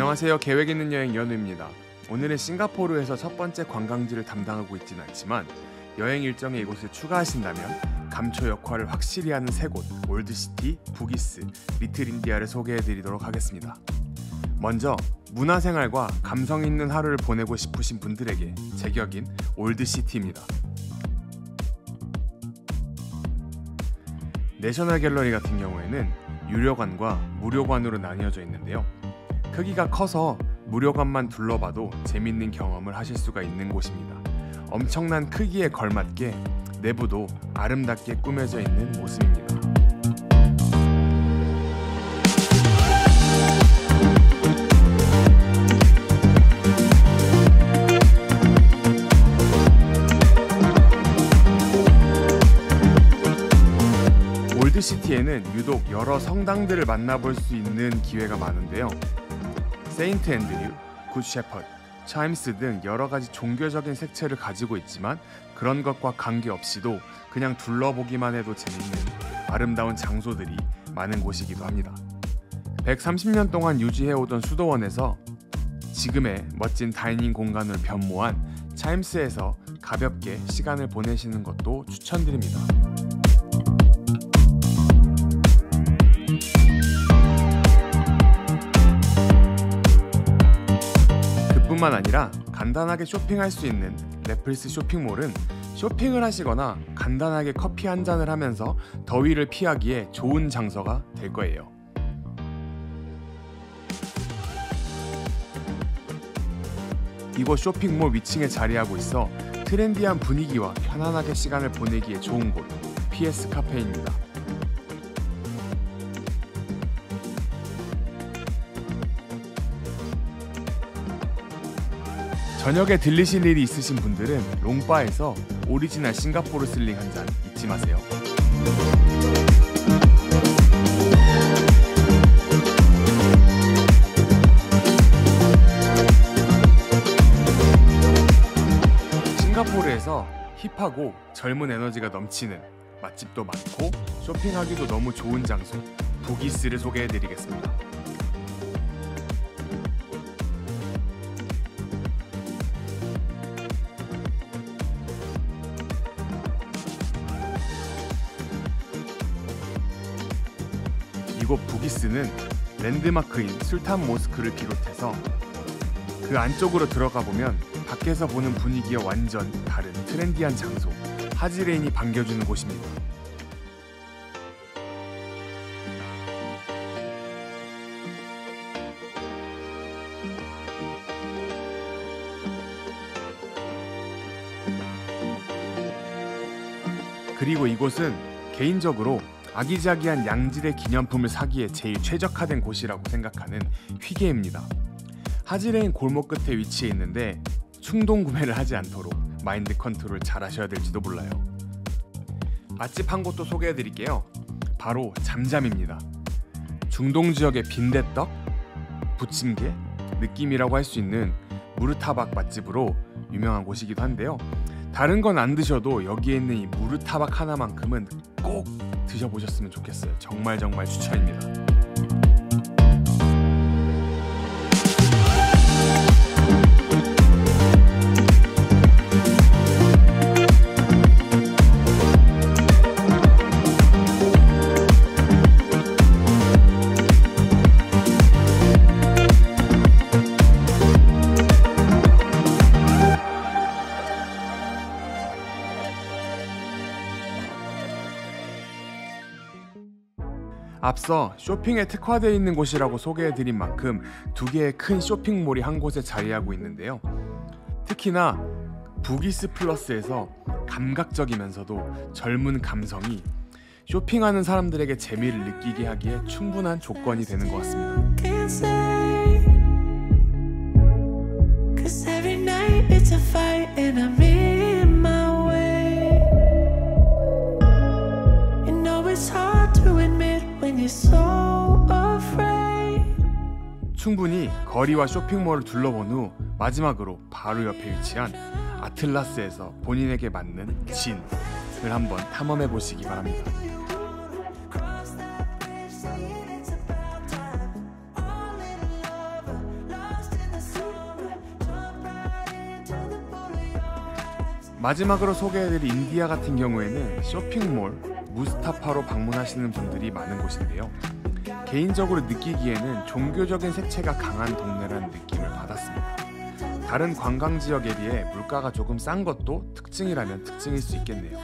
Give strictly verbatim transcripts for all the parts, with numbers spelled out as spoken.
안녕하세요. 계획 있는 여행 연우입니다. 오늘은 싱가포르에서 첫 번째 관광지를 담당하고 있지는 않지만 여행 일정에 이곳을 추가하신다면 감초 역할을 확실히 하는 세 곳 올드시티, 부기스, 리틀인디아를 소개해드리도록 하겠습니다. 먼저 문화생활과 감성 있는 하루를 보내고 싶으신 분들에게 제격인 올드시티입니다. 내셔널 갤러리 같은 경우에는 유료관과 무료관으로 나뉘어져 있는데요. 크기가 커서 무료관만 둘러봐도 재밌는 경험을 하실 수가 있는 곳입니다. 엄청난 크기에 걸맞게 내부도 아름답게 꾸며져 있는 모습입니다. 올드시티에는 유독 여러 성당들을 만나볼 수 있는 기회가 많은데요. 세인트 앤드류, 굿 셰퍼드, 차임스 등 여러가지 종교적인 색채를 가지고 있지만 그런 것과 관계없이도 그냥 둘러보기만 해도 재밌는 아름다운 장소들이 많은 곳이기도 합니다. 백삼십 년 동안 유지해오던 수도원에서 지금의 멋진 다이닝 공간을 변모한 차임스에서 가볍게 시간을 보내시는 것도 추천드립니다. 뿐만 아니라 간단하게 쇼핑할 수 있는 래플스 쇼핑몰은 쇼핑을 하시거나 간단하게 커피 한 잔을 하면서 더위를 피하기에 좋은 장소가 될 거예요. 이곳 쇼핑몰 위층에 자리하고 있어 트렌디한 분위기와 편안하게 시간을 보내기에 좋은 곳 피에스 카페입니다. 저녁에 들리실 일이 있으신 분들은 롱바에서 오리지널 싱가포르 슬링 한 잔 잊지 마세요. 싱가포르에서 힙하고 젊은 에너지가 넘치는 맛집도 많고 쇼핑하기도 너무 좋은 장소 부기스를 소개해드리겠습니다. 이곳 부기스는 랜드마크인 술탄 모스크를 비롯해서 그 안쪽으로 들어가 보면 밖에서 보는 분위기와 완전 다른 트렌디한 장소 하지레인이 반겨주는 곳입니다. 그리고 이곳은 개인적으로 아기자기한 양질의 기념품을 사기에 제일 최적화된 곳이라고 생각하는 휘게입니다. 하지레인 골목 끝에 위치해 있는데 충동 구매를 하지 않도록 마인드 컨트롤 잘 하셔야 될지도 몰라요. 맛집 한 곳도 소개해드릴게요. 바로 잠잠입니다. 중동 지역의 빈대떡, 부침개, 느낌이라고 할 수 있는 무르타박 맛집으로 유명한 곳이기도 한데요. 다른 건 안 드셔도 여기에 있는 이 무르타박 하나만큼은 꼭 드셔보셨으면 좋겠어요. 정말 정말 추천입니다. 앞서 쇼핑에 특화되어 있는 곳이라고 소개해드린 만큼 두 개의 큰 쇼핑몰이 한 곳에 자리하고 있는데요. 특히나 부기스 플러스에서 감각적이면서도 젊은 감성이 쇼핑하는 사람들에게 재미를 느끼게 하기에 충분한 조건이 되는 것 같습니다. 충분히 거리와 쇼핑몰을 둘러본 후 마지막으로 바로 옆에 위치한 아틀라스에서 본인에게 맞는 진을 한번 탐험해 보시기 바랍니다. 마지막으로 소개해드릴 인디아 같은 경우에는 쇼핑몰 무스타파로 방문하시는 분들이 많은 곳인데요. 개인적으로 느끼기에는 종교적인 색채가 강한 동네라는 느낌을 받았습니다. 다른 관광지역에 비해 물가가 조금 싼 것도 특징이라면 특징일 수 있겠네요.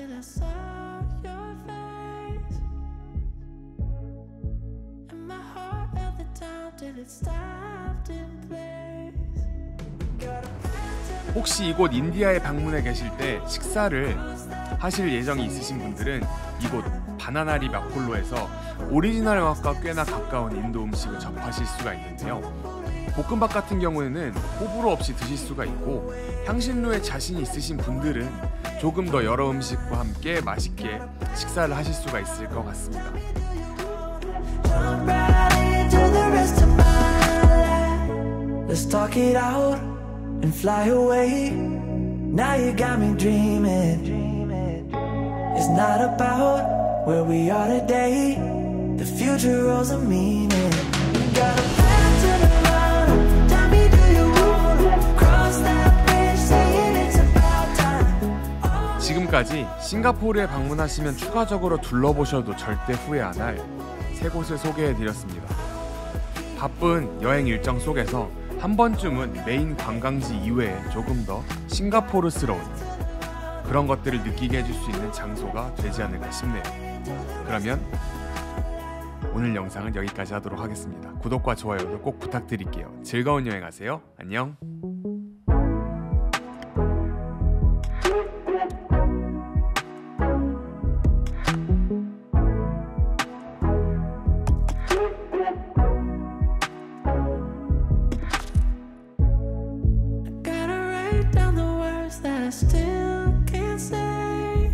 혹시 이곳 인디아에 방문해 계실 때 식사를 하실 예정이 있으신 분들은 이곳 바나나리 마폴로에서 오리지널 맛과 꽤나 가까운 인도 음식을 접하실 수가 있는데요. 볶음밥 같은 경우에는 호불호 없이 드실 수가 있고, 향신료에 자신이 있으신 분들은 조금 더 여러 음식과 함께 맛있게 식사를 하실 수가 있을 것 같습니다. Let's talk it out and fly away. Now you got me dreaming. It's not about where we are today. The future holds a meaning. You got a plan to the mountain. Tell me, do you wanna cross that bridge? Saying it's about time. 지금까지 싱가포르에 방문하시면 추가적으로 둘러보셔도 절대 후회 안 할 세 곳을 소개해드렸습니다. 바쁜 여행 일정 속에서 한 번쯤은 메인 관광지 이외에 조금 더 싱가포르스러운 그런 것들을 느끼게 해줄 수 있는 장소가 되지 않을까 싶네요. 그러면 오늘 영상은 여기까지 하도록 하겠습니다. 구독과 좋아요도 꼭 부탁드릴게요. 즐거운 여행하세요. 안녕. I still can't say,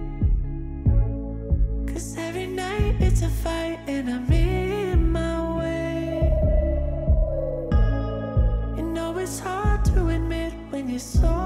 'cause every night it's a fight and I'm in my way. You know it's hard to admit when you're so